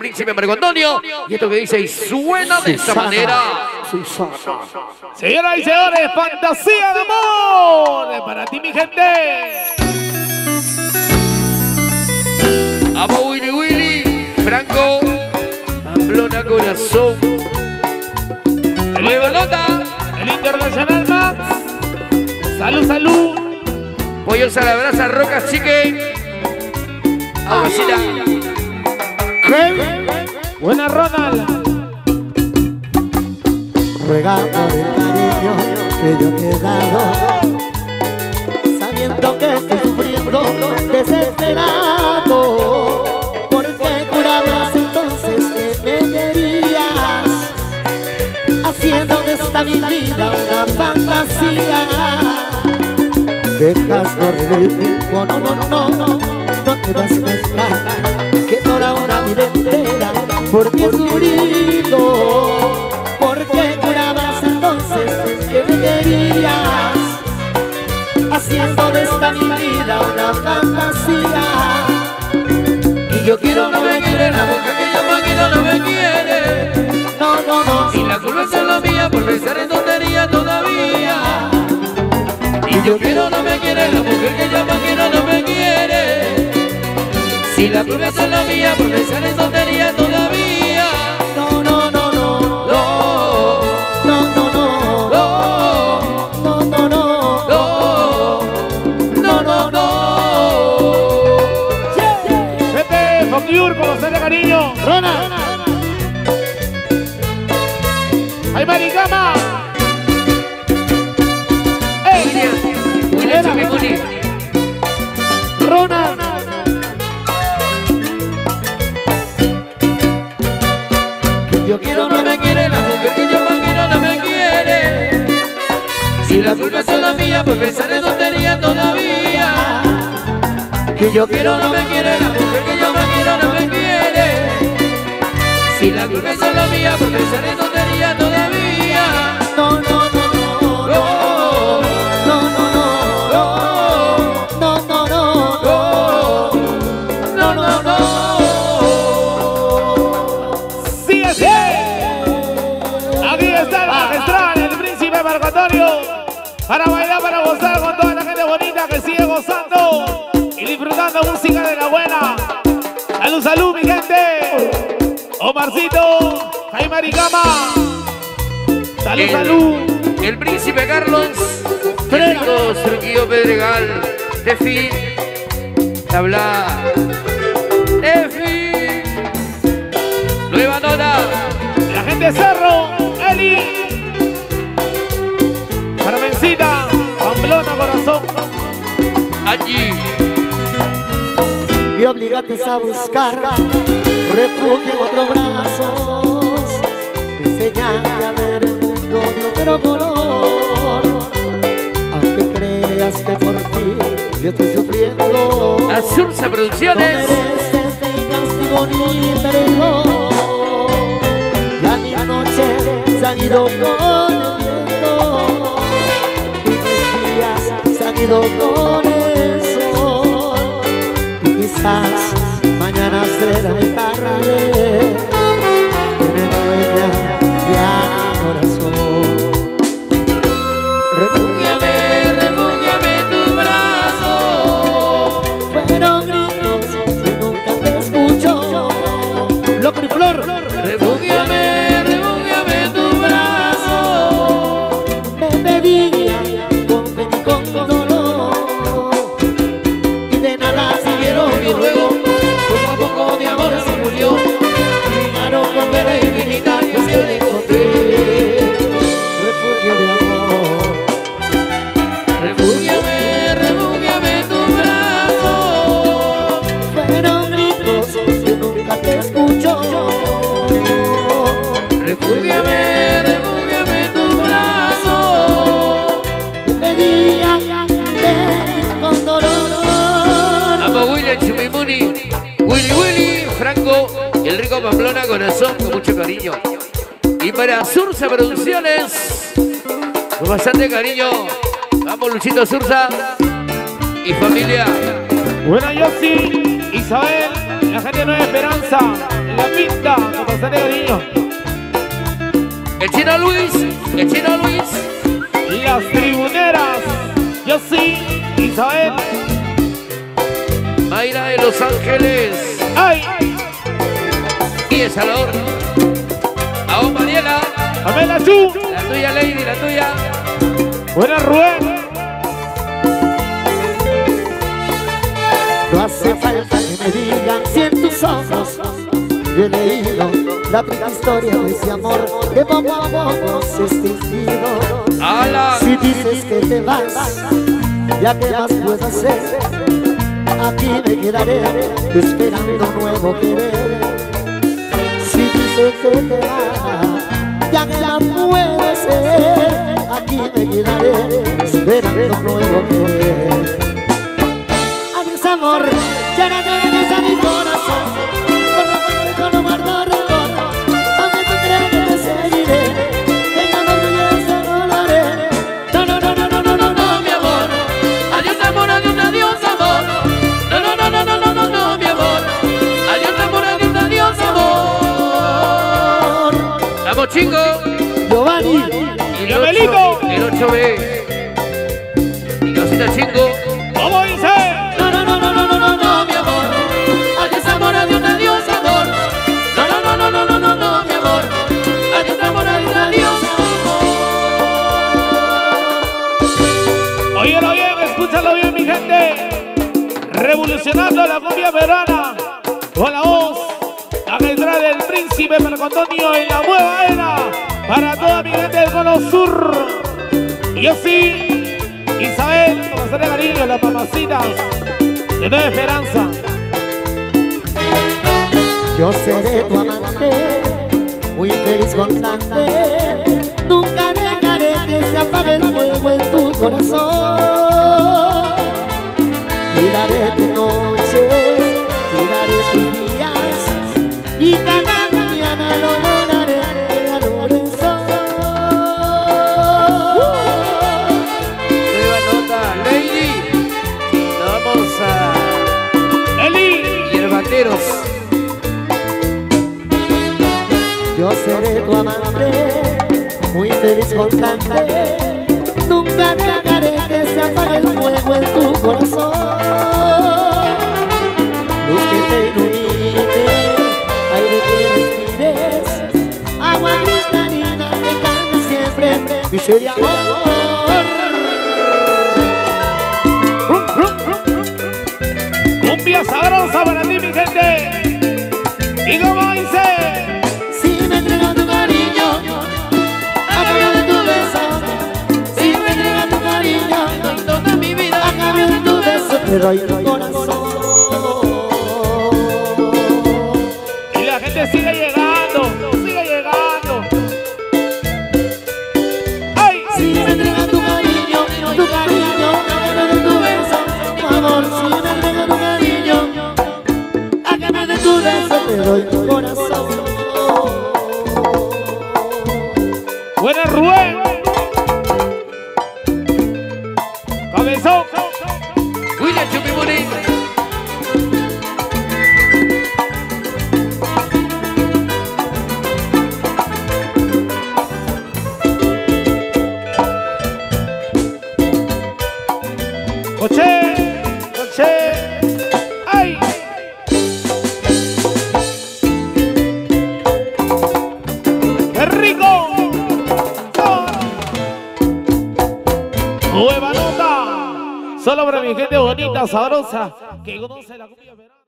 Príncipe Marco Antonio. Y esto que dice y suena de esta manera. Señoras y señores, fantasía de amor para ti, mi gente. Amo Willy, Franco, Pamplona Corazón. Nueva nota. El Internacional Max. Salud, salud. Pollos a la brasa, Roca, Chique. Aguacira. Buena, Ronald. Ruega por el cariño que yo te he dado, sabiendo que estoy sufriendo, desesperado. ¿Por qué jurabas entonces que me querías, haciendo de esta mi vida una fantasía? Dejas correr el tiempo, no te vas a estar, que toda una vida entera por ti he sufrido. ¿Por qué jurabas entonces que me querías, haciendo de esta mi vida una fantasía? Y yo quiero no me quiere, la boca que yo quiero no me quiere. No. Y la culpa es la mía por pensar en tontería todavía. Y yo quiero no me quiere, la mujer que yo quiero no me quiere. Si la culpa es la mía por pensar en tontería todavía. No. Vete, Foquiur, con los de cariño. Ronald. ¡Ay, Maricama! William Chumimuni. Ronald. Yo quiero no me quiere, la mujer que yo quiero no me quiere. Si la culpa es la mía por pensar en tontería todavía. Que yo quiero no me quiere, la mujer que yo quiero no me quiere. Si la culpa es la mía por pensar en tontería todavía. No. ¡Sigue! Aquí está el magistral, el príncipe Marco Antonio, para bailar, para gozar con toda la gente bonita que sigue gozando y disfrutando música de la buena. Salud, salud, mi gente. Omarcito, Jaime Maricama. Salud. El príncipe Carlos, Fresco, Surquillo Pedregal, Tefi, Tabla, Tefi, nueva nota. La gente Cerro, Eli, Carmencita, Pamplona Corazón. Allí. Y obligates a buscar refugio en otros brazos, enseñarte a ver el mundo de otro color. Aunque creas que por ti yo estoy sufriendo, Azurza Producciones. no mereces ni castigo ni perdón. Ya mi noche se han ido con el viento y mis días se han ido con el sol. Y quizás mañana será tarde, tiene dueña ya mi corazón. Refúgiame en tu brazo. Fueron gritos que nunca te escucho. Loco y Flor. Refúgiame en tu brazo. Me pedía con pena y con dolor, y de nada siguieron Y luego, poco a poco mi amor se murió. llegaron con pena infinita que se le encontré. Refugio de amor. Refúgiame en tu brazo. Fueron gritos que nunca te escucho. Refúgiame en tu brazo. Me pedía con dolor. Amo William Chumimuni, Willy, Franco, el rico Pamplona Corazón, con mucho cariño. Y para Sursa Producciones, con bastante cariño. Vamos, Luchito Sursa y familia. Buena Yossi, Isabel, la gente de Nueva Esperanza, la pista. bastante cariño. El Chino Luis, el Chino Luis. Las tribuneras, yo sí, Isabel. Mayra de Los Ángeles. ¡Ay! Y El Salvador. A vos, Mariela. Pamela Chu. La tuya, Lady, la tuya. Buenas, Rubén. No hace falta que me digan si en tus ojos yo he leído la triste historia de ese amor que poco a poco se ha extinguido. ¡Hala! Si dices que te vas, ya que más puedo hacer, aquí me quedaré esperando un nuevo querer. Si dices que te vas, ya que más puedo hacer, aquí me quedaré esperando un nuevo querer. Adiós amor, ya no tienes a mi corazón. Con un guardo rencor, aunque tú creas que te seguiré, tengamos tu ya no lo haré. No, no, no, no, no, no, no, no, mi amor. Adiós amor, adiós amor. No, no, no, no, no, no, no, no, mi amor. Adiós amor, adiós amor. Vamos, chingo. Giovanni, Y Abelito. el 8B. Y cosita chingo. ¿Cómo dice? No, no, no, no, no, no, no, no, mi amor. Adiós amor, adiós amor. No, no, no, no, no, no, no, no, mi amor. Adiós amor, adiós amor. Óyelo bien, escúchalo bien, mi gente. Revolucionando la cumbia peruana con la voz magistral del Príncipe Marco Antonio en la nueva era para toda mi gente del Cono Sur. Y yo sí, Isabel, con bastante cariño, las mamacitas de Nueva Esperanza. yo seré tu amante, muy feliz constante. Nunca dejaré que se apague el fuego en tu corazón. Cuidaré tu noche, cuidaré tus días, y cada mañana lo lograré al corazón. Nueva nota, Lady. Vamos a Eli, Hierbateros. Yo seré tu amante, muy feliz constante. Nunca dejaré que se apague el fuego en tu corazón. Luz que te ilumine, aire que respires, agua cristalina que cante siempre mi ser y amor. cumbia sabrosa para ti, mi gente. Y como dice, Si me entregas tu cariño, a cambio de tu beso. Si me entregas tu cariño, Doy toda mi vida. a cambio de tu beso, te doy tu corazón. y la gente sigue llegando, sigue llegando. ¡Ay! Si me entregas tu cariño, a cambio de tu beso, tu amor. Si me entregas tu cariño, a cambio de tu beso, te doy tu corazón. Buena Rubén. Cabezón. William Chupimuni. Coche, coche. ¡Ay! ¡Qué rico! Nueva nota. Solo para mi gente bonita, sabrosa, que conoce la cumbia peruana.